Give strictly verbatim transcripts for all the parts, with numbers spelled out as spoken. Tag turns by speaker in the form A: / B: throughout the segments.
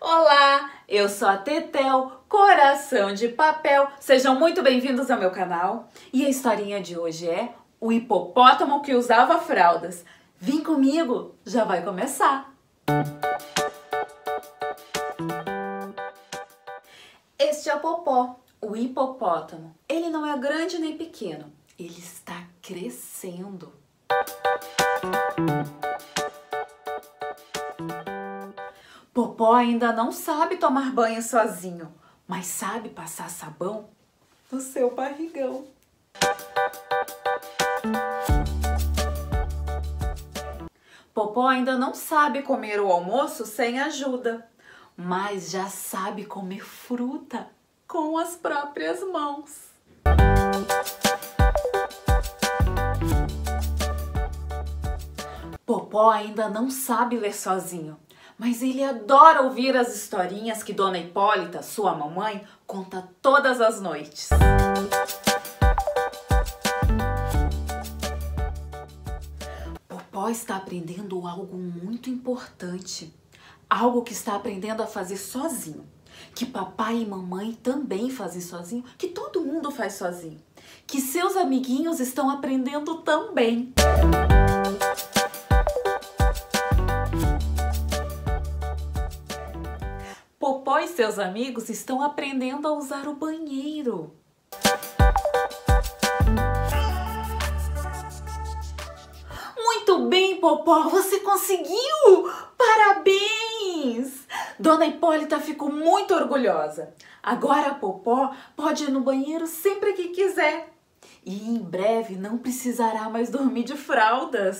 A: Olá, eu sou a Tetel, coração de papel. Sejam muito bem-vindos ao meu canal. E a historinha de hoje é o hipopótamo que usava fraldas. Vem comigo, já vai começar. Este é o Popó, o hipopótamo. Ele não é grande nem pequeno, ele está crescendo. Popó ainda não sabe tomar banho sozinho, mas sabe passar sabão no seu barrigão. Popó ainda não sabe comer o almoço sem ajuda, mas já sabe comer fruta com as próprias mãos. Popó ainda não sabe ler sozinho, mas ele adora ouvir as historinhas que Dona Hipólita, sua mamãe, conta todas as noites. Popó está aprendendo algo muito importante, algo que está aprendendo a fazer sozinho, que papai e mamãe também fazem sozinho, que todo mundo faz sozinho, que seus amiguinhos estão aprendendo também. Popó e seus amigos estão aprendendo a usar o banheiro. Muito bem, Popó, você conseguiu! Parabéns! Dona Hipólita ficou muito orgulhosa. Agora Popó pode ir no banheiro sempre que quiser. E em breve não precisará mais dormir de fraldas.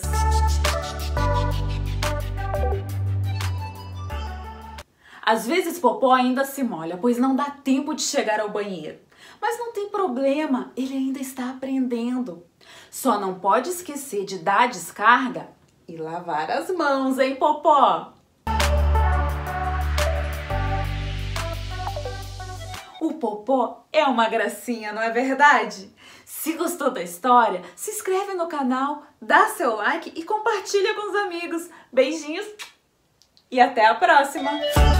A: Às vezes Popó ainda se molha, pois não dá tempo de chegar ao banheiro. Mas não tem problema, ele ainda está aprendendo. Só não pode esquecer de dar a descarga e lavar as mãos, hein, Popó? O Popó é uma gracinha, não é verdade? Se gostou da história, se inscreve no canal, dá seu like e compartilha com os amigos. Beijinhos e até a próxima!